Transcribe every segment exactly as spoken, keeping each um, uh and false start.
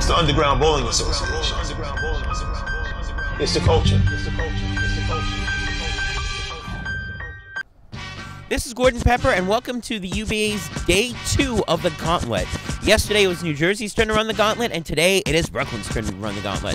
the Underground Bowling Association. It's the culture. This is Gordon Pepper, and welcome to the U B A's day two of the gauntlet. Yesterday it was New Jersey's turn to run the gauntlet, and today it is Brooklyn's turn to run the gauntlet.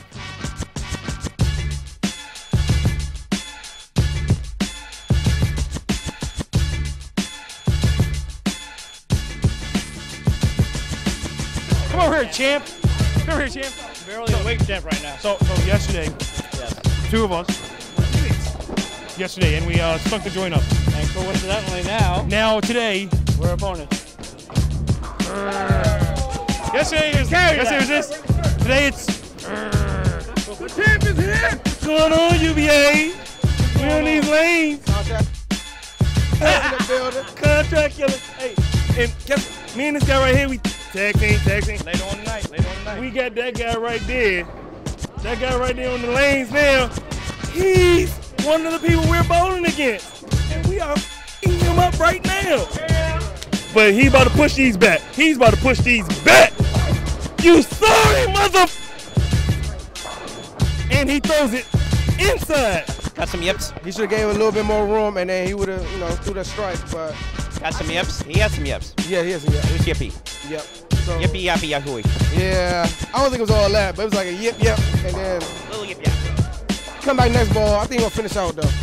Come over here, champ. Come over here, champ. Barely a weight champ right now. So, so yesterday, Yes. two of us, yesterday, and we uh, stunk the joint up. And coincidentally now, Now today, we're opponents. yesterday is yesterday was this. Today it's. The champ is here. What's going on, U B A? We on these lanes. Contract. in the building. Contract killer. Hey, and guess me and this guy right here, we tag team, tag team. Later on tonight. Later on tonight. We got that guy right there. That guy right there on the lanes now. He's one of the people we're bowling against. And we are f***ing him up right now. But he about to push these back. He's about to push these back. You sorry, mother. And he throws it inside. Got some yips? He should have gave a little bit more room, and then he would have, you know, threw that strike. But Got some yips? He has some yips. yeah, he is a yip. It was yippee. Yep. So, Yippee yappy yahooey. yeah, I don't think it was all that, but it was like a yip, yip, and then Little yip yap. come back next ball. I think he'll finish out though.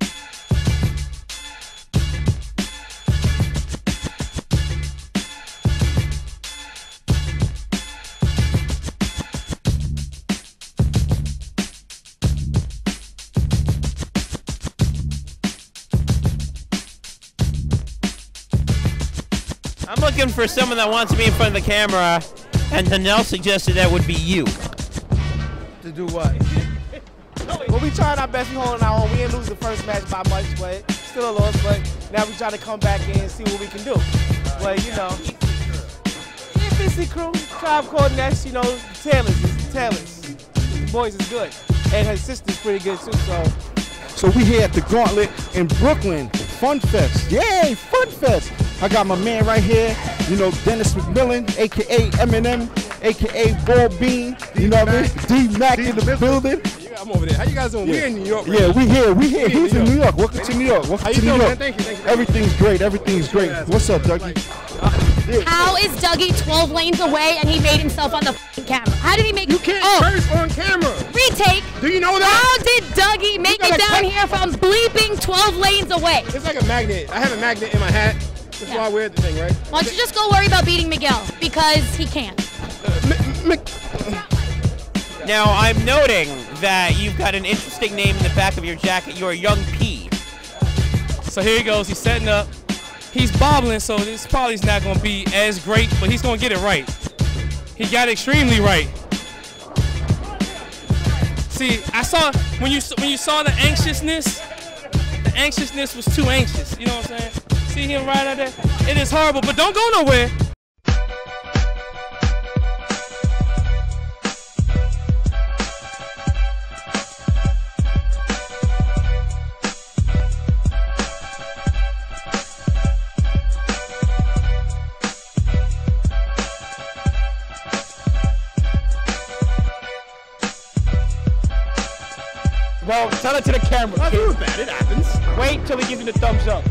I'm looking for someone that wants to be in front of the camera, and Danelle suggested that would be you. To do what? Well, we tried our best. We holding our own. We didn't lose the first match by much, but still a loss. But now we try to come back in and see what we can do. But you know, F N C Crew, Tribe Called Nest, you know, the Taylors, the Taylors, the boys is good, and her sister's pretty good too. So. So we here at the Gauntlet in Brooklyn, Fun Fest. Yay, Fun Fest. I got my man right here, you know, Dennis McMillan, A K A Eminem, A K A Ball Bean, you know what I mean? D-Mac in the building. I'm over there. How you guys doing? Yeah. We're in New York. Right Yeah, now. we here, we here. We He's in New York. Welcome to New York. Welcome How you to New doing, York. man? Thank you, thank you. Everything's great, everything's great. What's up, Dougie? How is Dougie twelve lanes away and he made himself on the f***ing camera? How did he make You can't oh, curse on camera. retake. Do you know that? How did Dougie make gotta it down cut- here from bleeping twelve lanes away? It's like a magnet. I have a magnet in my hat. That's Yeah. why I wear the thing, right? Why don't you just go worry about beating Miguel because he can't. M- M- Now, I'm noting that you've got an interesting name in the back of your jacket. You're a Young P. So here he goes. He's setting up. He's bobbling, so this probably is not going to be as great, but he's going to get it right. He got it extremely right. See, I saw when you when you saw the anxiousness, the anxiousness was too anxious. You know what I'm saying? See him right out there? It is horrible, but don't go nowhere. Well, tell it to the camera. Not too bad. It happens. Wait till we give you the thumbs up.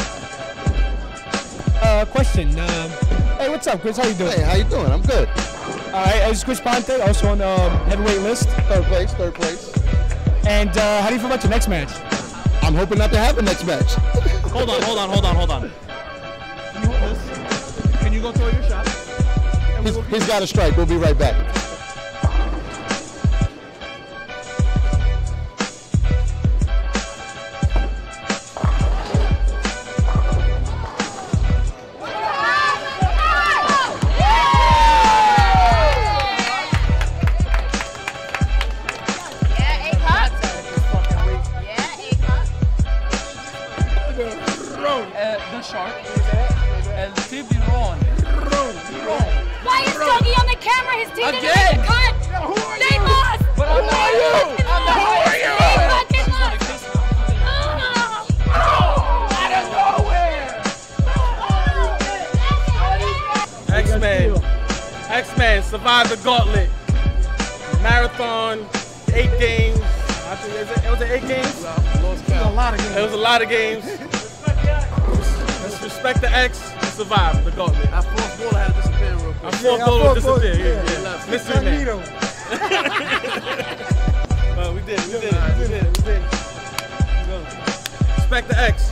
Uh, question. Um, hey, what's up, Chris? How you doing? Hey, how you doing? I'm good. All right, this is Chris Ponte, also on the um, heavyweight list. Third place, third place. And uh, how do you feel about your next match? I'm hoping not to have a next match. Hold on, hold on, hold on, hold on. Can you hold this? Can you go throw your shot? He's, he's got a strike. We'll be right back. The shark. El tiburon. Why is Dougie on the camera? His team didn't Again? make a cut. Who are They you? lost. But I'm not They you. fucking I'm not lost. who are you? They fucking lost. Oh. Out of nowhere. X-Men. X-Men survived the gauntlet. marathon, eight games. I think it was, it was eight games. It was a lot of games. It was a lot of games. Let's respect the X and survive the gauntlet. Our fourth baller had to disappear real quick. Our fourth baller disappeared. Yeah, yeah. Mystery man. Well, we did, we did, it, we did, it, we did. it. Respect the X.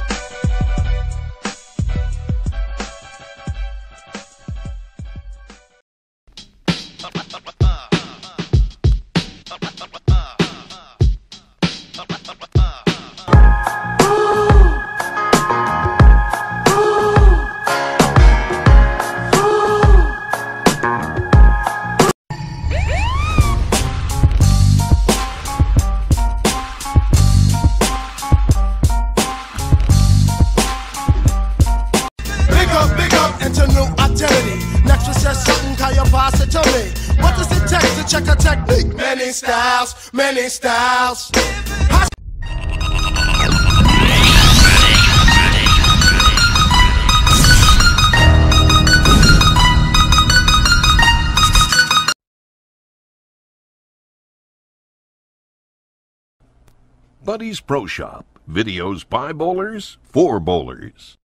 What does it take to check a technique? Many styles, many styles. Buddy's Pro Shop. Videos by bowlers, for bowlers.